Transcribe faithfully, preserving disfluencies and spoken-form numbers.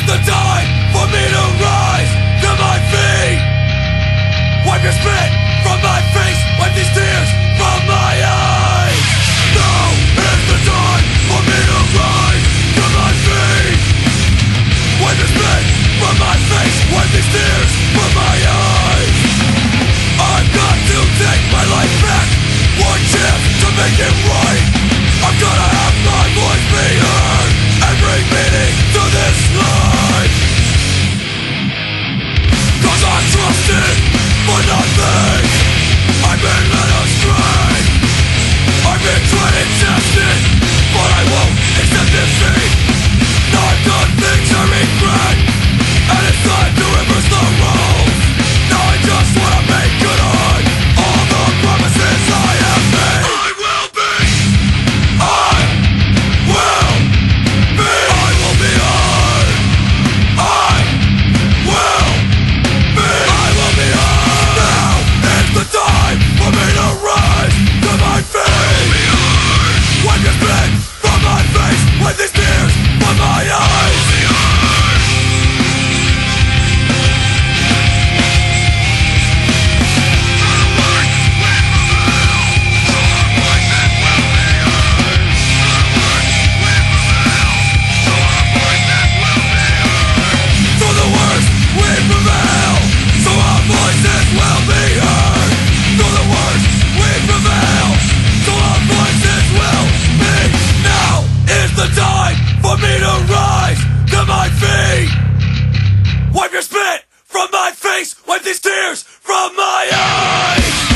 the time for me to rise to my feet. Wipe your spit from my face, wipe these tears from my eyes. Now is the time for me to rise to my feet. Wipe your spit from my face, wipe these tears from my eyes. I've got to take my life back, one chance to make it right. I'm gonna have my voice be heard and bring meaning to this life. Cause I'm trusted for nothing, I've been led astray. I've been tried and tested, but I won't accept defeat. Now I've done things I regret, and it's time to reverse the roles. Now I just wanna make good on all the promises I have made. I will be, I will be, I will be heard. I will be, I will be heard. Now is the time for me to rise to my feet. Wipe your spit from my face, wipe these tears from my eyes. Wipe your spit from my face, wipe these tears from my eyes.